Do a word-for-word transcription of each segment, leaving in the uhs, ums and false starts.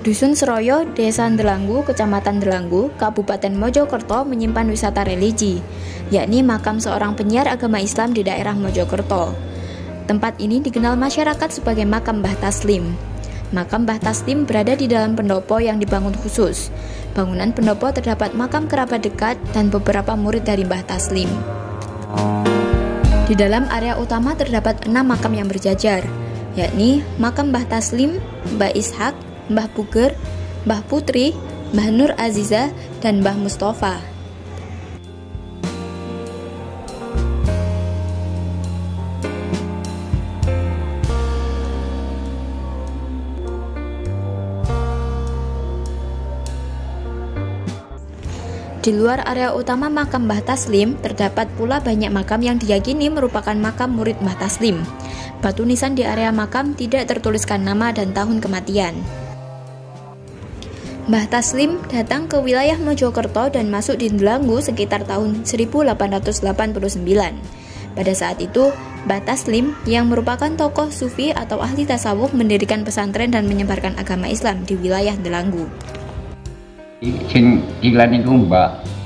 Dusun Seroyo, Desa Ndelanggu, Kecamatan Ndelanggu, Kabupaten Mojokerto menyimpan wisata religi, yakni makam seorang penyiar agama Islam di daerah Mojokerto. Tempat ini dikenal masyarakat sebagai makam Mbah Taslim. Makam Mbah Taslim berada di dalam pendopo yang dibangun khusus. Bangunan pendopo terdapat makam kerabat dekat dan beberapa murid dari Mbah Taslim. Di dalam area utama terdapat enam makam yang berjajar, yakni makam Mbah Taslim, Mbah Ishak, Mbah Puger, Mbah Putri, Mbah Nur Aziza, dan Mbah Mustafa. Di luar area utama makam Mbah Taslim, terdapat pula banyak makam yang diyakini merupakan makam murid Mbah Taslim. Batu nisan di area makam tidak tertuliskan nama dan tahun kematian. Mbah Taslim datang ke wilayah Mojokerto dan masuk di Ndelanggu sekitar tahun seribu delapan ratus delapan puluh sembilan. Pada saat itu, Mbah Taslim yang merupakan tokoh sufi atau ahli tasawuf mendirikan pesantren dan menyebarkan agama Islam di wilayah Ndelanggu. Sing iklan iku Mbak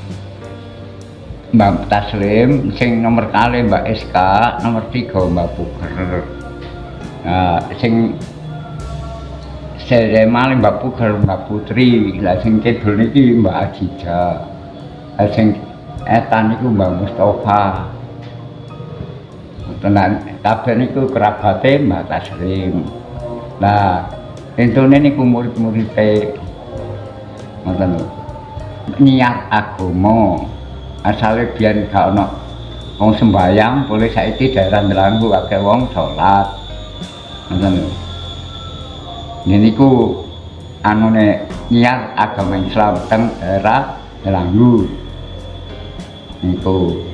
Mbak Taslim, sing nomor kali Mbak S K, nomor tiga Mbak Puger. Nah, sing sedemale Mbak Puger, Mbak Putri, lah sing kidul niki Mbak Aziza. Lah sing etan niku Mbak Mustafa. Tenan kabeh niku kerabate Mbak Taslim. Nah, intune niku murid-muride ngoten niat agama asale biyen gak ono wong sembayang, boleh saiki daerah Ndelanggu akeh wong salat ngoten. Niku anune niat agama Islam teng daerah Ndelanggu niku.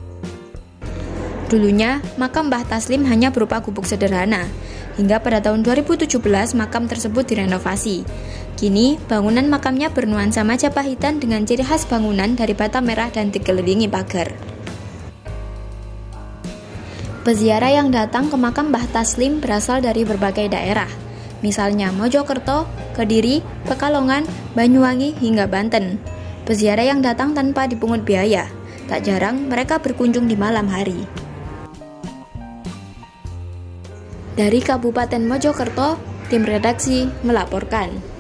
Dulunya, makam Mbah Taslim hanya berupa gubuk sederhana. Hingga pada tahun dua ribu tujuh belas, makam tersebut direnovasi. Kini, bangunan makamnya bernuansa Majapahitan dengan ciri khas bangunan dari bata merah dan dikelilingi pagar. Peziarah yang datang ke makam Mbah Taslim berasal dari berbagai daerah, misalnya Mojokerto, Kediri, Pekalongan, Banyuwangi, hingga Banten. Peziarah yang datang tanpa dipungut biaya, tak jarang mereka berkunjung di malam hari. Dari Kabupaten Mojokerto, tim redaksi melaporkan.